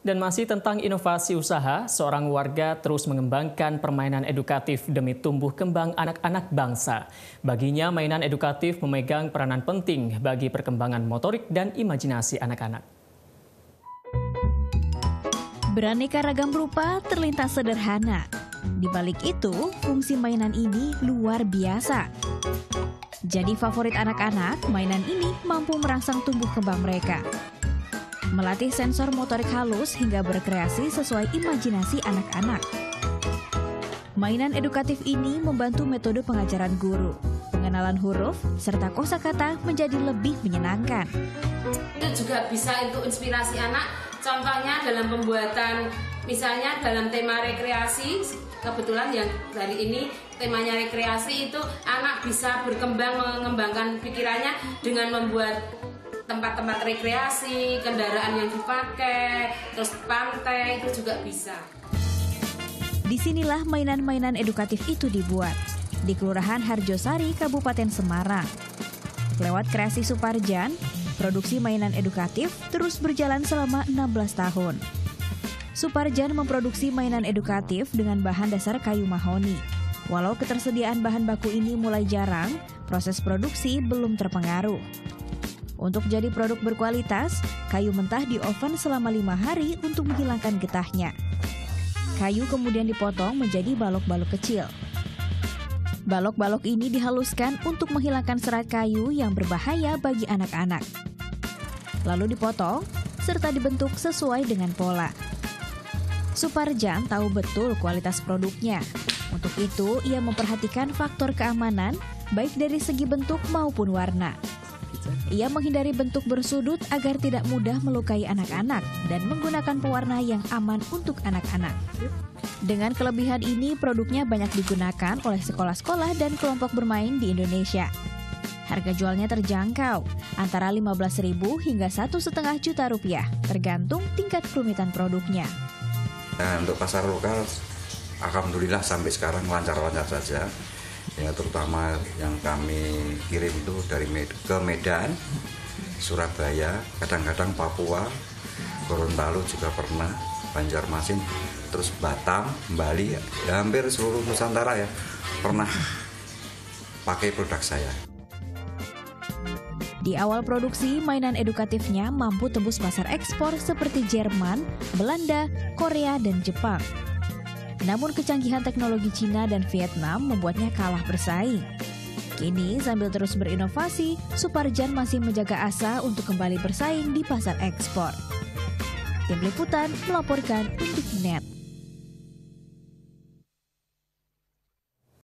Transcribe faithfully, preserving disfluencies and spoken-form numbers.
Dan masih tentang inovasi usaha, seorang warga terus mengembangkan permainan edukatif demi tumbuh kembang anak-anak bangsa. Baginya, mainan edukatif memegang peranan penting bagi perkembangan motorik dan imajinasi anak-anak. Beraneka ragam rupa terlintas sederhana. Di balik itu, fungsi mainan ini luar biasa. Jadi favorit anak-anak, mainan ini mampu merangsang tumbuh kembang mereka. Melatih sensor motorik halus hingga berkreasi sesuai imajinasi anak-anak. Mainan edukatif ini membantu metode pengajaran guru, pengenalan huruf, serta kosakata menjadi lebih menyenangkan. Itu juga bisa untuk inspirasi anak, contohnya dalam pembuatan, misalnya dalam tema rekreasi, kebetulan yang hari ini temanya rekreasi itu anak bisa berkembang mengembangkan pikirannya dengan membuat tempat-tempat rekreasi, kendaraan yang dipakai, terus pantai itu juga bisa. Disinilah mainan-mainan edukatif itu dibuat, di Kelurahan Harjosari, Kabupaten Semarang. Lewat kreasi Suparjan, produksi mainan edukatif terus berjalan selama enam belas tahun. Suparjan memproduksi mainan edukatif dengan bahan dasar kayu mahoni. Walau ketersediaan bahan baku ini mulai jarang, proses produksi belum terpengaruh. Untuk jadi produk berkualitas, kayu mentah di oven selama lima hari untuk menghilangkan getahnya. Kayu kemudian dipotong menjadi balok-balok kecil. Balok-balok ini dihaluskan untuk menghilangkan serat kayu yang berbahaya bagi anak-anak. Lalu dipotong, serta dibentuk sesuai dengan pola. Suparjan tahu betul kualitas produknya. Untuk itu, ia memperhatikan faktor keamanan, baik dari segi bentuk maupun warna. Ia menghindari bentuk bersudut agar tidak mudah melukai anak-anak dan menggunakan pewarna yang aman untuk anak-anak. Dengan kelebihan ini, produknya banyak digunakan oleh sekolah-sekolah dan kelompok bermain di Indonesia. Harga jualnya terjangkau, antara lima belas ribu hingga satu koma lima juta rupiah, tergantung tingkat kerumitan produknya. Nah, untuk pasar lokal, alhamdulillah sampai sekarang lancar-lancar saja. Ya, terutama yang kami kirim itu dari Med ke Medan, Surabaya, kadang-kadang Papua, Gorontalo juga pernah, Banjarmasin, terus Batam, Bali, ya, hampir seluruh Nusantara ya pernah pakai produk saya. Di awal produksi, mainan edukatifnya mampu tembus pasar ekspor seperti Jerman, Belanda, Korea, dan Jepang. Namun kecanggihan teknologi Cina dan Vietnam membuatnya kalah bersaing. Kini sambil terus berinovasi, Suparjan masih menjaga asa untuk kembali bersaing di pasar ekspor. Tim Liputan melaporkan untuk Net.